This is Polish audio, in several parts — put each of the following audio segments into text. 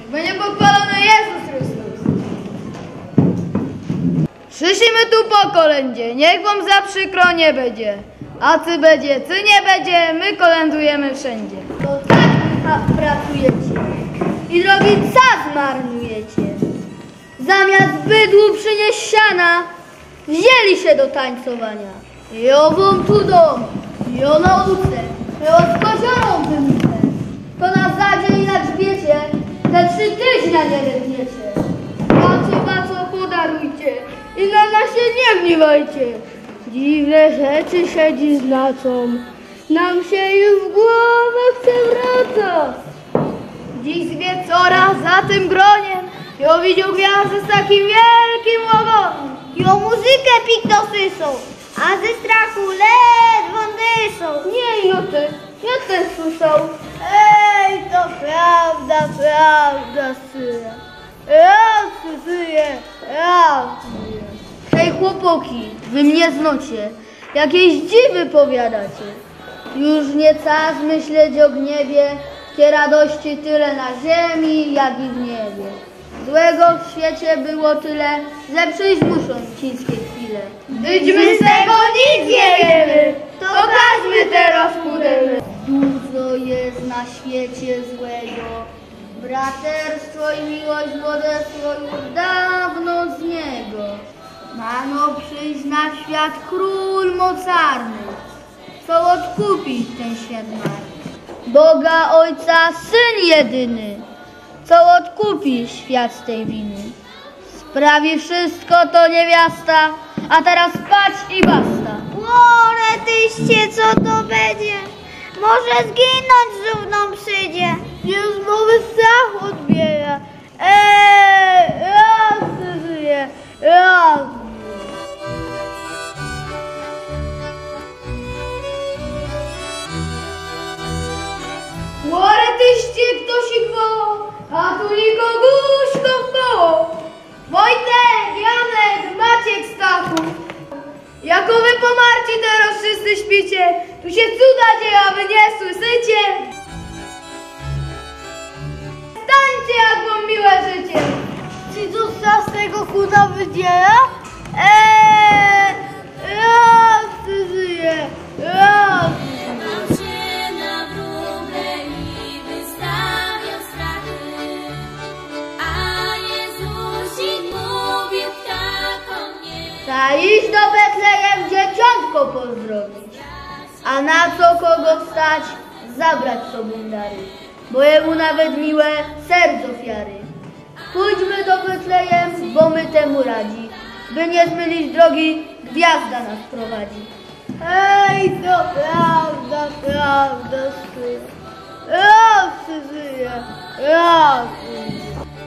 będzie pochwalony Jezus Chrystus. Przyszliśmy tu po kolędzie, niech wam za przykro nie będzie. A ty będzie, ty nie będzie, my kolędujemy wszędzie. To tak pracujecie i drogi czas zmarnujecie. Zamiast bydłu przynieść siana, wzięli się do tańcowania. I o wam tu dom, i o nauce, i o skoziorą wymówę. To na zadzie i na grzbiecie, te 3 tygodnia nie redniecie. Baco, podarujcie i na nas się nie gniewajcie. Dziwne rzeczy się dziś znacą, nam się już w głowę przewraca. Dziś z wieczora za tym groniem ją widział gwiazdy z takim wielkim ogonem. Jo muzykę piknosy są, a ze strachu ledwo dyszą. Nie, no ty, ja też słyszał. Ej, to prawda, syna. Ja żyję. Hej chłopoki, wy mnie znocie, jakieś dziwy powiadacie. Już nie czas myśleć o gniewie, kie radości tyle na ziemi, jak i w niebie. Złego w świecie było tyle, że przyjść muszą cińskie chwile. Gdyśmy z tego nic nie wiemy, to każmy teraz pudełek. Dużo jest na świecie złego, braterstwo i miłość młodestwo już dawno z niego. Mano przyjść na świat król mocarny, co odkupić ten świat marny. Boga Ojca Syn jedyny, co odkupi świat z tej winy. Sprawi wszystko to niewiasta, a teraz patrz i basta. Łore tyście, co to będzie? Może zginąć z równą przyjdzie. Już znowu strach odbiera. Ja żyję, ja żyję. Łore tyście, ktoś woło, a tu nikoguśko w koło. Wojtek, Janek, Maciek, Stachu. Jako wy pomarci teraz wszyscy śpicie, tu się cuda dzieje, a wy nie słyszycie. Stańcie, jak wam miłe życie. Czy co z tego chuda wydziela? Ja żyję, ja Trzeba iść do Betlejem dzieciątko pozdrowić, a na co kogo stać, zabrać sobą dary, bo jemu nawet miłe serc ofiary. Pójdźmy do Betlejem, bo my temu radzi, by nie zmylić drogi, gwiazda nas prowadzi. Ej, to prawda, syna. Ja żyję, ja żyję.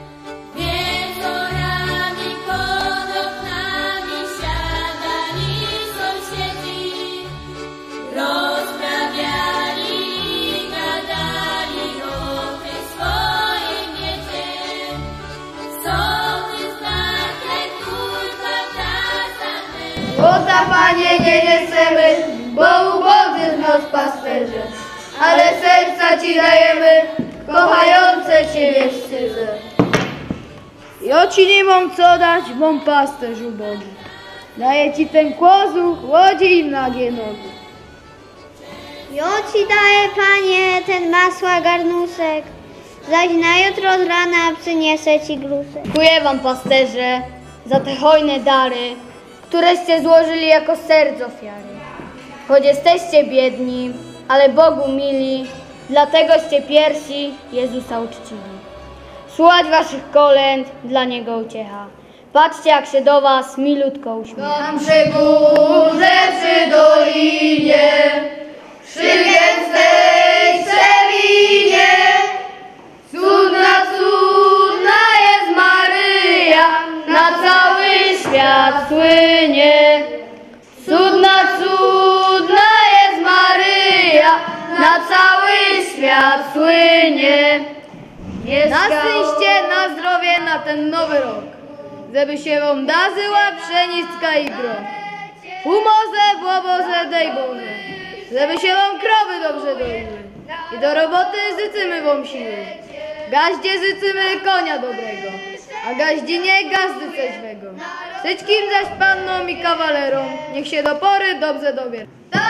Złota, Panie, nie chcemy, bo ubodzy z nas pasterze, ale serca Ci dajemy, kochające Ciebie szczerze. Ja Ci nie mam co dać, bom pasterz ubogi. Daję Ci ten kłozuch, łodzi i nagie nogi. Jo Ci daję, Panie, ten masła garnuszek, zaś na jutro z rana przyniesę Ci grusek. Dziękuję Wam, pasterze, za te hojne dary, któreście złożyli jako serc ofiary. Choć jesteście biedni, ale Bogu mili, dlategoście pierwsi Jezusa uczcili. Słuchać waszych kolęd, dla Niego uciecha. Patrzcie, jak się do was milutko uśmiecha. Tam przy górze, przy dolinie, przy wiecznej trzewinie, cudna jest Maryja, na cały świat słynie. Cudna jest Maryja, na cały świat słynie. Na szczęście, na zdrowie, na ten nowy rok, żeby się wam darzyła pszenicka i grom. W humorze, w oborze, dej Boże, żeby się wam krowy dobrze doiły. I do roboty życzymy wam siły. Gaździe życzymy konia dobrego, a gaździnie gazdy trzeźwego. Wszystkim zaś pannom i kawalerom, niech się do pory dobrze dobiera.